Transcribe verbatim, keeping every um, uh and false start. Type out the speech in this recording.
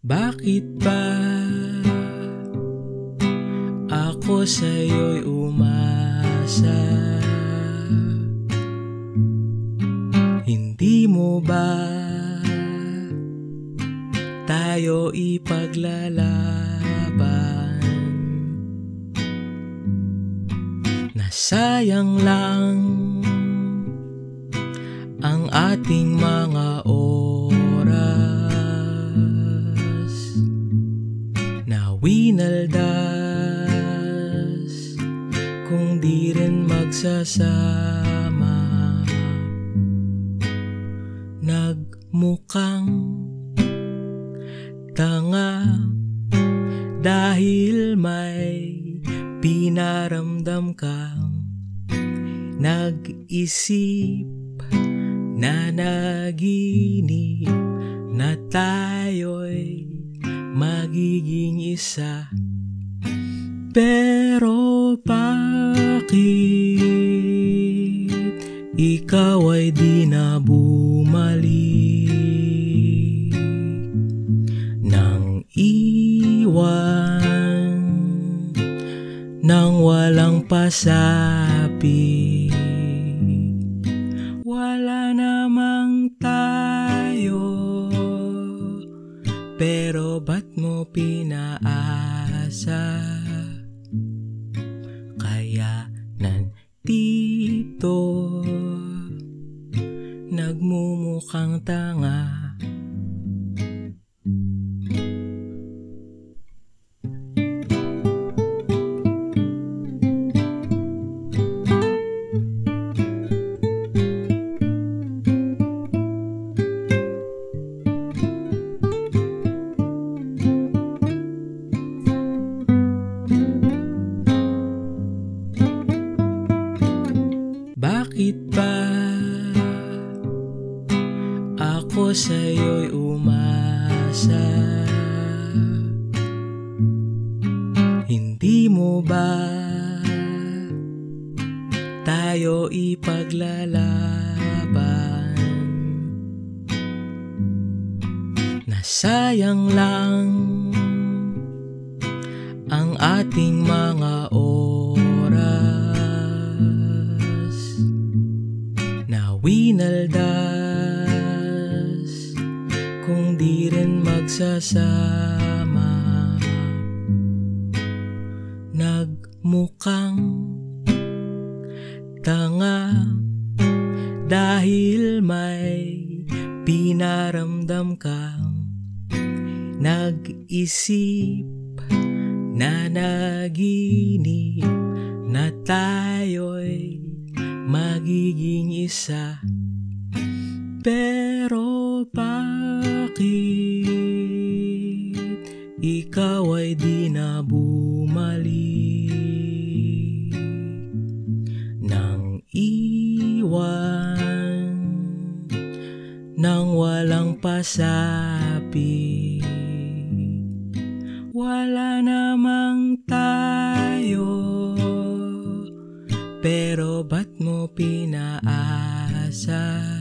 Bakit ba ako sa'yo'y umasa? Hindi mo ba tayo ipaglalaban? Nasayang lang ang ating mga oras na winaldas kung di rin magsasama. Nagmukhang tanga dahil may pinaramdam kang nag-isip na naginip na tayo'y magiging isa. Pero bakit ikaw ay di na bumalik nang iwan nang walang pasabi? Wala namang tayo, pero ba't mo pinaasa? Kaya nandito nagmumukhang tanga. Bakit ba ako sa'yo'y umasa? Hindi mo ba tayo ipaglalaban? Nasayang lang ang ating mga oras na winaldas kung di rin magsasama. Nagmukhang tanga dahil may pinaramdam kang nag-isip na naginip na tayo'y magiging isa. Pero bakit ikaw ay di na bumalik nang iwan nang walang pasabi? Wala namang tayo, pero ba't mo pinaasa?